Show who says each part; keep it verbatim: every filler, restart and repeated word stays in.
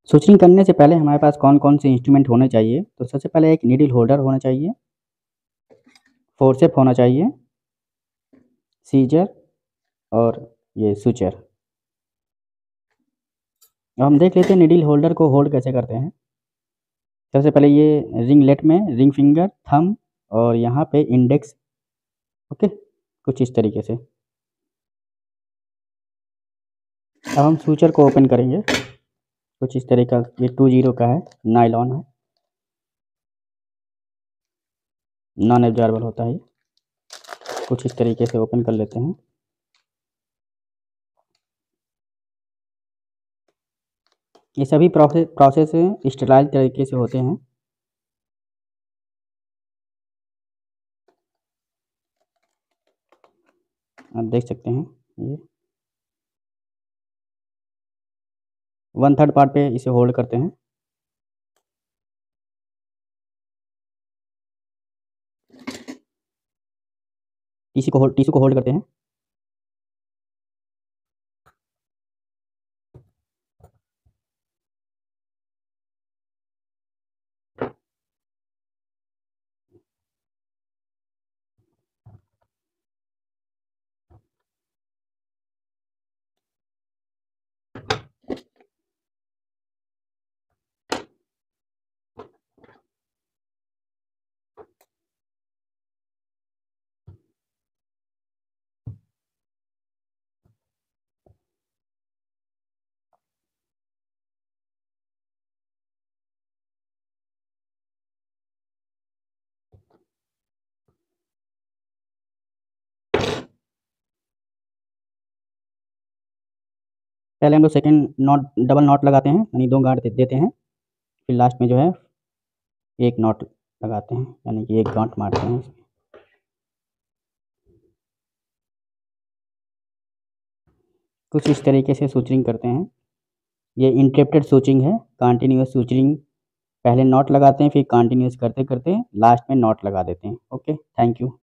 Speaker 1: Suturing करने से पहले हमारे पास कौन-कौन से इंस्ट्रूमेंट होने चाहिए? तो सबसे पहले एक नीडल होल्डर होना चाहिए, फोर्सेप होना चाहिए, सीजर और ये सूचर। अब हम देख लेते हैं नीडल होल्डर को होल्ड कैसे करते हैं। सबसे पहले ये रिंगलेट में रिंग फिंगर, थंब और यहाँ पे इंडेक्स, ओके, कुछ इस तरीके से। अब हम सूचर को ओपन करेंगे, कुछ इस तरह का। ये टू जीरो का है, नायलॉन है, नॉन एब्जॉर्बल होता है। कुछ इस तरीके से ओपन कर लेते हैं। ये सभी प्रोसेस प्रोसेस स्टेराइल तरीके से होते हैं। आप देख सकते हैं ये वन थर्ड पार्ट पे इसे होल्ड करते हैं। टीसी को होल्ड टीसी को होल्ड करते हैं। पहले हम लोग सेकंड नॉट डबल नॉट लगाते हैं, यानी दो गांठ दे देते हैं। फिर लास्ट में जो है एक नॉट लगाते हैं, यानी कि एक गांठ मारते हैं इसमें। कुछ इस तरीके से सूचरिंग करते हैं। ये इंटरप्टेड सूचरिंग है। कंटिन्यूअस सूचरिंग पहले नॉट लगाते हैं, फिर कंटिन्यूअस करते करते लास्ट में नॉट लगा देते हैं। Okay, thank you.